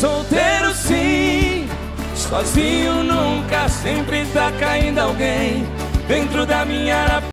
solteiro sim, sozinho nunca, sempre tá caindo alguém dentro da minha